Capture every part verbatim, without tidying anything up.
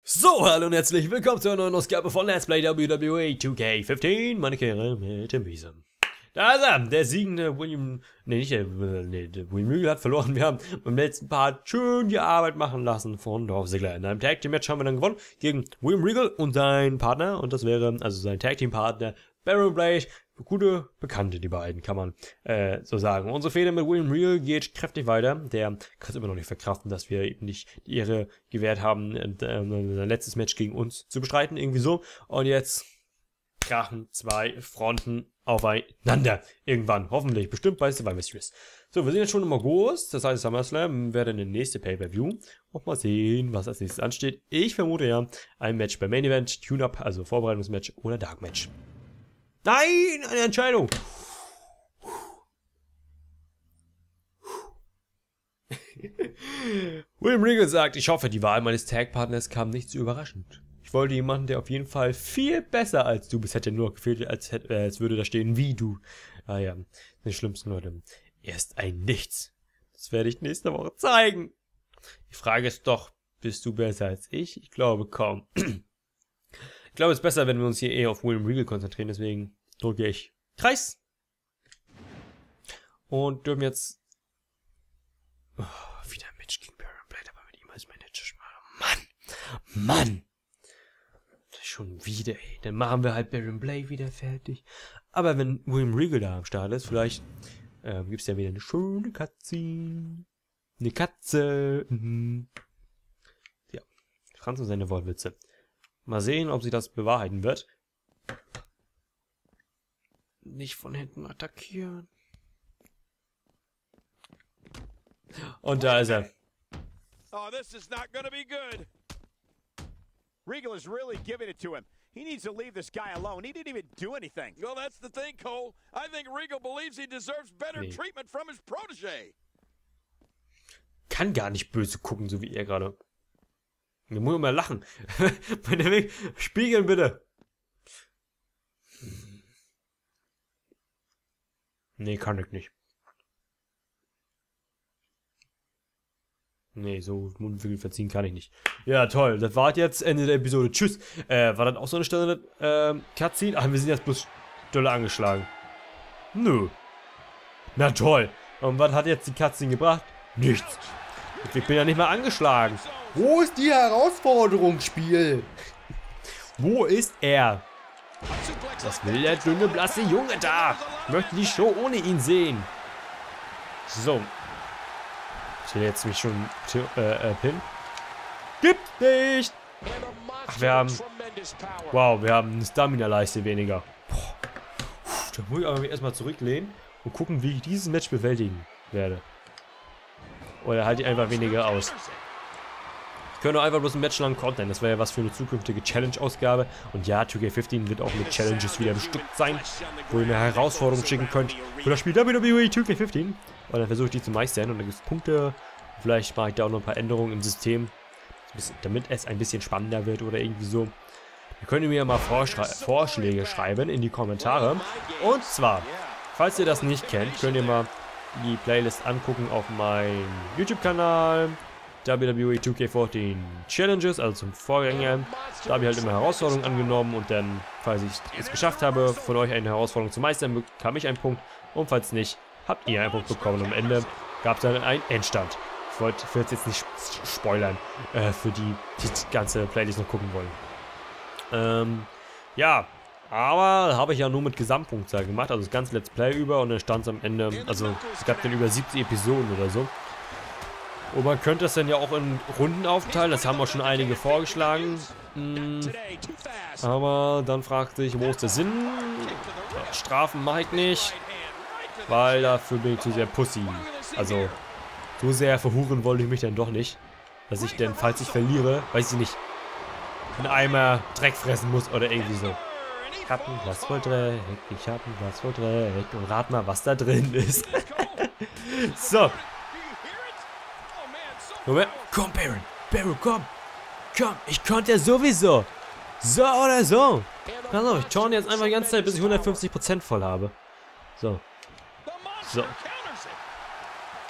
So, hallo und herzlich willkommen zu einer neuen Ausgabe von Let's Play W W E two K fifteen. Meine Karriere mit dem Wiese. Da ist er, der siegende William, ne, nicht der, nee, der William Regal hat verloren. Wir haben beim letzten Part schön die Arbeit machen lassen von Dolph Ziggler. In einem Tag Team Match haben wir dann gewonnen gegen William Regal und seinen Partner. Und das wäre, also sein Tag Team Partner, Baron Blade. Gute Bekannte, die beiden, kann man äh, so sagen. Unsere Fehde mit William Regal geht kräftig weiter. Der kann es immer noch nicht verkraften, dass wir eben nicht die Ehre gewährt haben, äh, sein letztes Match gegen uns zu bestreiten, irgendwie so. Und jetzt krachen zwei Fronten aufeinander. Irgendwann, hoffentlich, bestimmt bei Survivor Mysteries. So, wir sind jetzt schon im August, das heißt SummerSlam wäre dann der nächste Pay-Per-View. Und mal sehen, was als nächstes ansteht. Ich vermute ja ein Match beim Main Event, Tune-Up, also Vorbereitungsmatch oder Dark Match. Nein, eine Entscheidung. William Regal sagt, ich hoffe, die Wahl meines Tag-Partners kam nicht zu überraschend. Ich wollte jemanden, der auf jeden Fall viel besser als du bist. Hätte nur gefehlt, als, äh, als würde da stehen, wie du. Ah ja, die schlimmsten Leute. Er ist ein Nichts. Das werde ich nächste Woche zeigen. Die Frage ist doch, bist du besser als ich? Ich glaube kaum. Ich glaube, es ist besser, wenn wir uns hier eher auf William Regal konzentrieren, deswegen drücke ich Kreis. Und dürfen jetzt oh, wieder ein Match gegen Baron Blade, aber mit ihm als Manager schmal. Mann! Mann! Das ist schon wieder, ey. Dann machen wir halt Baron Blade wieder fertig. Aber wenn William Regal da am Start ist, vielleicht ähm, gibt es ja wieder eine schöne Cutscene. Eine Katze. Mhm. Ja, Franz und seine Wortwitze. Mal sehen, ob sie das bewahrheiten wird. Nicht von hinten attackieren. Und da ist er. Oh, this is not going to be good. Regal is really giving it to him. He needs to leave this guy alone. He didn't even do anything. Well, that's the thing, Cole. I think Regal believes he deserves better Nee. treatment from his protege. Kann gar nicht böse gucken, so wie er gerade. Wir muss immer lachen. Bei der Weg. Spiegeln bitte. Nee, kann ich nicht. Nee, so Mundwinkel verziehen kann ich nicht. Ja, toll. Das war jetzt Ende der Episode. Tschüss. Äh, war das auch so eine Stelle, ähm, Cutscene? Ach, wir sind jetzt bloß dolle angeschlagen. Nö. Na toll. Und was hat jetzt die Cutscene gebracht? Nichts. Ich bin ja nicht mal angeschlagen. Wo ist die Herausforderung, Spiel? Wo ist er? Was will der dünne, blasse Junge da? Ich möchte die Show ohne ihn sehen. So. Ich will jetzt mich schon äh, äh, pin. Gibt nicht! Ach, wir haben... Wow, wir haben eine Stamina-Leiste weniger. Boah. Da muss ich aber erstmal zurücklehnen und gucken, wie ich dieses Match bewältigen werde. Oder halte ich einfach weniger aus. Ich könnte einfach bloß ein Match lang Content. Das wäre ja was für eine zukünftige Challenge-Ausgabe. Und ja, two K fifteen wird auch mit Challenges wieder bestückt sein, wo ihr eine Herausforderung schicken könnt für das Spiel W W E two K fifteen. Und dann versuche ich die zu meistern. Und dann gibt es Punkte. Vielleicht mache ich da auch noch ein paar Änderungen im System, damit es ein bisschen spannender wird oder irgendwie so. Ihr könnt mir ja mal Vorschläge schreiben in die Kommentare. Und zwar, falls ihr das nicht kennt, könnt ihr mal die Playlist angucken auf meinem YouTube-Kanal. W W E two K fourteen Challenges, also zum Vorgänger. Da habe ich halt immer Herausforderungen angenommen und dann, falls ich es geschafft habe, von euch eine Herausforderung zu meistern, bekam ich einen Punkt. Und falls nicht, habt ihr einen Punkt bekommen. Und am Ende gab es dann einen Endstand. Ich wollte ich jetzt nicht spoilern, äh, für die, die die ganze Playlist noch gucken wollen. Ähm, ja, aber habe ich ja nur mit Gesamtpunktzahl gemacht, also das ganze Let's Play über und dann stand es am Ende, also es gab dann über siebzig Episoden oder so. Und man könnte das dann ja auch in Runden aufteilen, das haben auch schon einige vorgeschlagen. Hm, aber dann fragt sich, wo ist der Sinn? Strafen mache ich nicht, weil dafür bin ich zu sehr Pussy. Also, so sehr verhuren wollte ich mich dann doch nicht, dass ich denn, falls ich verliere, weiß ich nicht, einen Eimer Dreck fressen muss oder irgendwie so. Ich hab ein Glas voll Dreck, ich hab ein Glas voll Dreck und rat mal, was da drin ist. So. Moment. Komm, Baron. Baron, komm. Komm, ich konnte ja sowieso. So oder so. Pass auf, ich turn jetzt einfach die ganze Zeit, bis ich hundertfünfzig Prozent voll habe. So. So.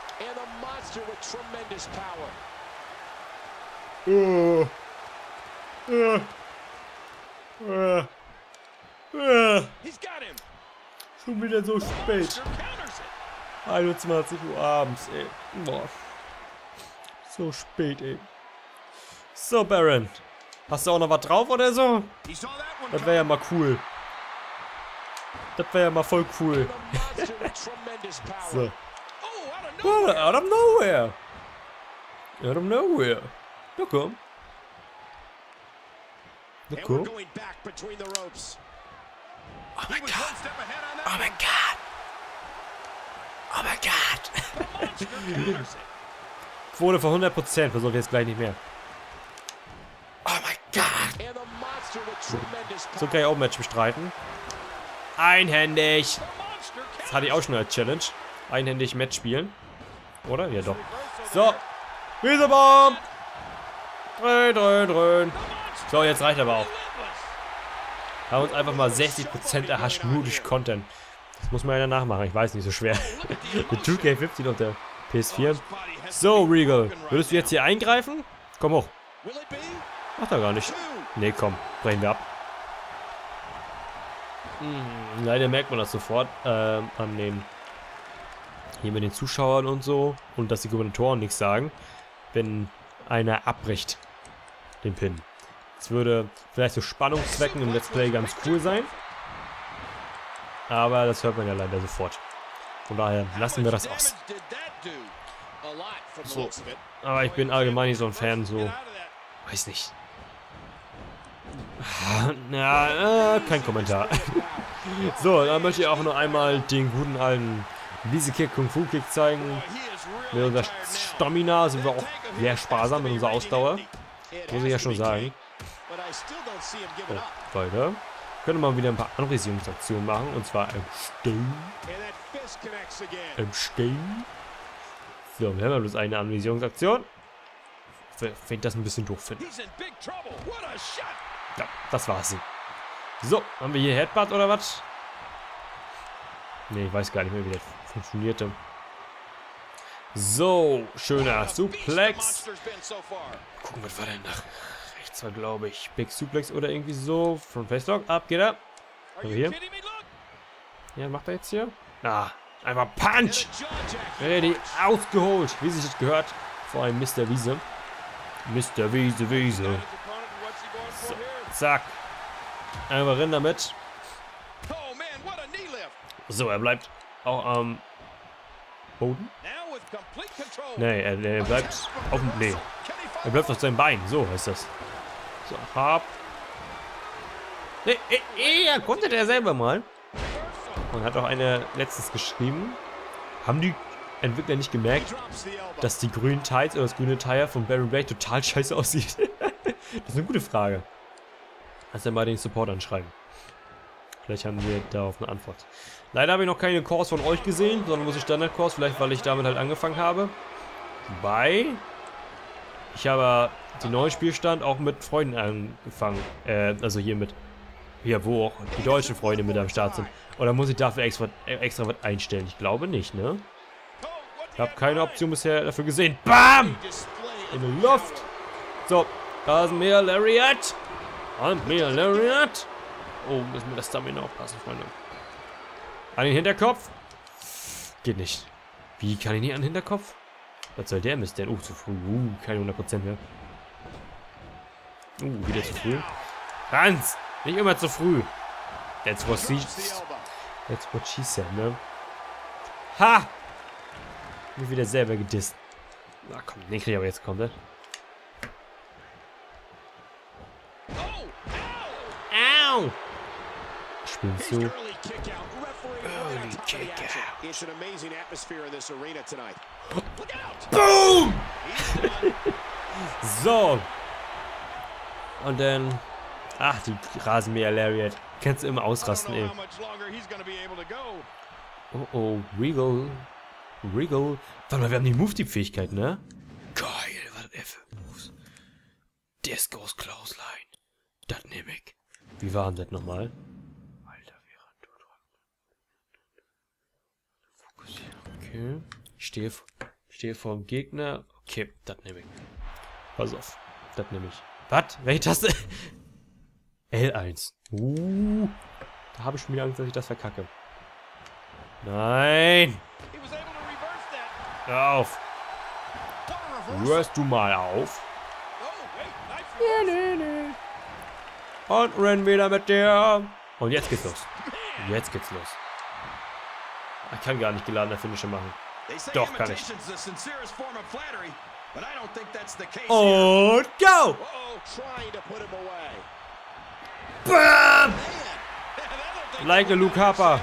Uh. Äh. Äh. Äh. He's got him. Schon wieder so spät. Monster counters it. einundzwanzig Uhr abends, ey. Boah. So spät, ey. So, Baron. Hast du auch noch was drauf oder so? He saw that one Das wäre ja mal cool. Das wäre ja mal voll cool. coming. The monster with tremendous power. So. Oh, out of nowhere. Well, out of nowhere. Out of nowhere. Na komm. Na And we're komm. going back between the ropes. Oh He mein was Gott. one step ahead on that Oh mein one. Gott. Oh mein Gott. The monster counters it. Quote von hundert Prozent. Versuche ich jetzt gleich nicht mehr. Oh mein Gott. And the monster with tremendous power. So kann ich auch ein Match bestreiten. Einhändig. The monster Das hatte ich auch schon als Challenge. Einhändig Match spielen. Oder? Ja, doch. So. Wiesebomb. Drehen, drehen, drehen. So, jetzt reicht aber auch. Haben uns einfach mal sechzig Prozent erhascht, nur durch Content. Das muss man ja nachmachen, ich weiß nicht, so schwer. Mit zwei K fünfzehn auf der P S vier. So, Regal, würdest du jetzt hier eingreifen? Komm hoch. Will it be? Macht er gar nicht. Two. Nee, komm, brechen wir ab. Hm, leider merkt man das sofort ähm, an den hier mit den Zuschauern und so und dass die Kommentatoren nichts sagen, wenn einer abbricht den Pin. Es würde vielleicht so Spannungszwecken im Let's Play ganz cool sein, aber das hört man ja leider sofort. Von daher lassen wir das aus. Damage did that do? A lot from the So. looks of it. Aber ich bin allgemein nicht so ein Fan, so, Get out of that. weiß nicht. Ja, äh, kein Kommentar. So, dann möchte ich auch noch einmal den guten alten Easy Kick Kung Fu Kick zeigen. He is Mit really unserer tired now. Stamina sind wir auch sehr sparsam mit unserer Ausdauer. Muss ich ja schon sagen. But I still don't see him giving up. Weiter. Können wir mal wieder ein paar Anvisierungsaktionen machen. Und zwar im Stehen. And that fist connects again. Im Stehen. So, wir haben ja bloß eine Anvisierungsaktion. Wenn ich das ein bisschen doof finde. He's in big trouble. What a shot. Ja, das war's. So, haben wir hier Headbutt oder was? Ne, ich weiß gar nicht mehr, wie das funktionierte. So, schöner Suplex. Monster's been so far. Gucken, was war denn nach rechts war, glaube ich. Big Suplex oder irgendwie so. Front Face Lock. Ab geht er. Are Aber you hier. kidding me? Look. Ja, macht er jetzt hier? Ah, einfach Punch. And a jaw-jacking Ready, punch. ausgeholt. Wie sich das gehört. Vor allem Mister Wiese. Mister Wiese, Wiese. His opponent, what's he going for here? Zack. Einfach rein damit. Oh man, what a knee lift. So, er bleibt auch am Boden. Now with complete control. Nee, er, er bleibt auf dem. Nee. Can he Er follow? bleibt auf seinem Bein. So heißt das. So, hab. Nee, eh, eh, er konnte der selber mal. Und hat auch eine letztens geschrieben. Haben die Entwickler nicht gemerkt, Drops the elbow. dass die grünen Tights oder das grüne Tire von Baron Blade total scheiße aussieht? Das ist eine gute Frage. Lass dann mal den Support anschreiben. Vielleicht haben wir darauf eine Antwort. Leider habe ich noch keine Calls von euch gesehen, sondern muss ich Standard-Calls, vielleicht weil ich damit halt angefangen habe. Wobei, ich habe den neuen Spielstand auch mit Freunden angefangen. Äh, also hier mit, hier wo auch die deutschen Freunde mit am Start sind. Oder muss ich dafür extra, extra was einstellen? Ich glaube nicht, ne? Oh, what Ich the habe keine heck? Option bisher dafür gesehen. BAM! Display In die Luft. So, da ist mehr Lariat. Und mehr Lariat. Oh, müssen wir das Stamina aufpassen, Freunde. An den Hinterkopf. Geht nicht. Wie kann ich nicht an den Hinterkopf? Was soll der Mist denn? Oh, zu früh. Uh, keine hundert Prozent mehr. Uh, wieder zu früh. Hans! Nicht immer zu früh. That's what she, drops the elbow. that's what she said, ne? Ha! Mich wieder selber gedisst. Na komm, den krieg ich aber jetzt komplett. Oh, ow! Au! Spielst He's du? early kick out. Referee Early moving on top of kick the action. out. It's an amazing atmosphere in this arena tonight. Look out! Boom! He's done. So. Und dann. Ach, die Rasenmäher Lariat. Kannst du immer I don't ausrasten, know ey. how much longer he's gonna be able to go. Oh oh, Regal. Regal. Warte mal, wir haben die Move-Fähigkeit, ne? Geil, was hat er für Moves? Discos Clothesline. Das nehme ich. Wie war denn das nochmal? Alter, wie fokussieren. Okay. Ich stehe, stehe vor dem Gegner. Okay, das nehme ich. Pass auf. Das nehme ich. Was? Welche Taste? L eins. Uh, da habe ich schon wieder Angst, dass ich das verkacke. Nein! He was able to reverse that. Hör auf! What a reversal. Hörst du mal auf? Oh, wait, nice Nee, reversal. nee, nee. Und rennen wieder mit dir. Und jetzt geht's los. Jetzt geht's los. Ich kann gar nicht geladener Finisher machen. They say Doch, kann ich. imitation's the sincerest form of flattery, but I don't think that's the case here. Und go! Uh-oh, trying to put him away. Bam! Man, that looked Like a Luke Harper.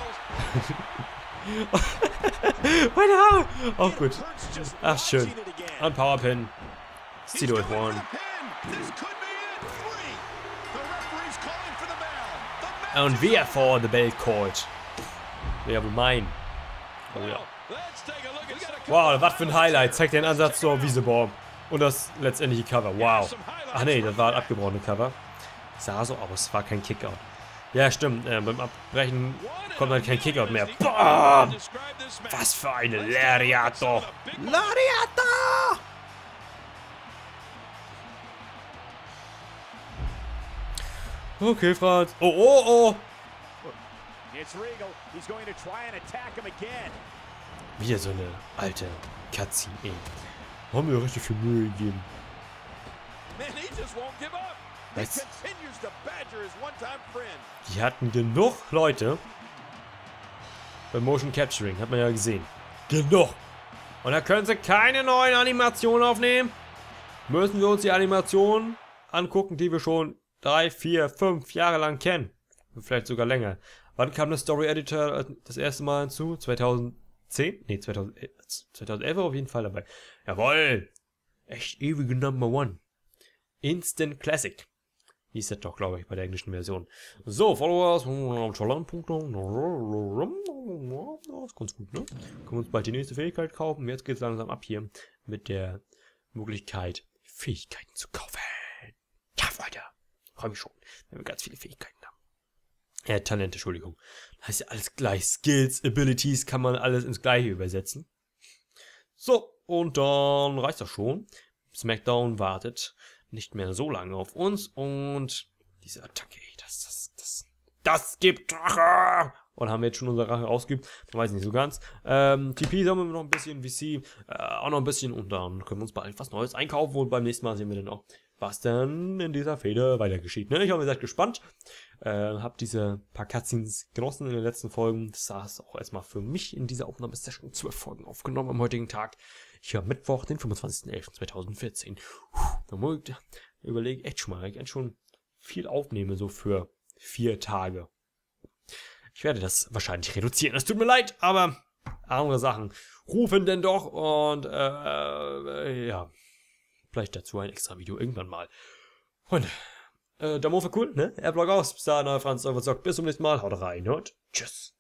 Meine Haare! Auch gut. hurts just Ach, schön. watching it again. Und Powerpin. Zieh durch, Going for one. the pin. This could be it. Three. The referee's calling for the bell. The match Und is wer over. vor The Bell called? Wer wohl mein? Oh ja. Let's take a look at some- Wow, was für ein Highlight. Zeigt den Ansatz zur Wiesebaum. Und das letztendliche Cover. Wow. Ach nee, das war ein abgebrochene Cover. Sah so aus, war kein Kickout. Ja, stimmt. Äh, beim Abbrechen kommt halt kein Kickout mehr. Bam! Was für eine Lariato! Lariato! Okay, Franz. Oh, oh, oh! It's Regal. He's going to try and attack him again. Wieder so eine alte Cutscene, ey. Haben wir richtig viel Mühe gegeben. Man, he just won't give up. He Was? continues to badger his one-time friend. Die hatten genug Leute beim Motion Capturing, hat man ja gesehen. Genug! Und da können sie keine neuen Animationen aufnehmen. Müssen wir uns die Animationen angucken, die wir schon drei, vier, fünf Jahre lang kennen. Vielleicht sogar länger. Wann kam der Story Editor das erste Mal hinzu? zweitausendzehn? Ne, zweitausendelf, zweitausendelf war auf jeden Fall dabei. Jawohl! Echt ewige Number One. Instant Classic. Hieß das doch, glaube ich, bei der englischen Version. So, Followers. Das ist ganz gut, ne? Können wir uns bald die nächste Fähigkeit kaufen. Jetzt geht es langsam ab hier mit der Möglichkeit, Fähigkeiten zu kaufen. Ja, Freunde. Freue mich schon, wenn wir ganz viele Fähigkeiten haben. Ja, Talente, Entschuldigung. Das heißt ja alles gleich. Skills, Abilities kann man alles ins Gleiche übersetzen. So, und dann reicht das schon. SmackDown wartet nicht mehr so lange auf uns und diese Attacke, das, das, das, das gibt Rache! Und haben wir jetzt schon unsere Rache ausgeübt? Man weiß nicht so ganz. Ähm, T P sammeln wir noch ein bisschen, V C äh, auch noch ein bisschen und dann können wir uns bald was Neues einkaufen und beim nächsten Mal sehen wir dann auch, was dann in dieser Fehde weiter geschieht. Ne? Ich hoffe, ihr seid gespannt. Äh, hab diese paar Cutscenes genossen in den letzten Folgen. Das saß auch erstmal für mich in dieser Aufnahmesession zwölf Folgen aufgenommen am heutigen Tag. Hier am Mittwoch, den fünfundzwanzigsten elften zweitausendvierzehn. Da muss ich überlege echt schon mal, ich echt schon viel aufnehme, so für vier Tage. Ich werde das wahrscheinlich reduzieren. Es tut mir leid, aber andere Sachen rufen denn doch und äh, ja, vielleicht dazu ein extra Video irgendwann mal. Freunde, äh, Daumen hoch für cool, ne? Airblock aus. Bis dahin, euer Franz, euer Zock. Bis zum nächsten Mal. Haut rein und tschüss.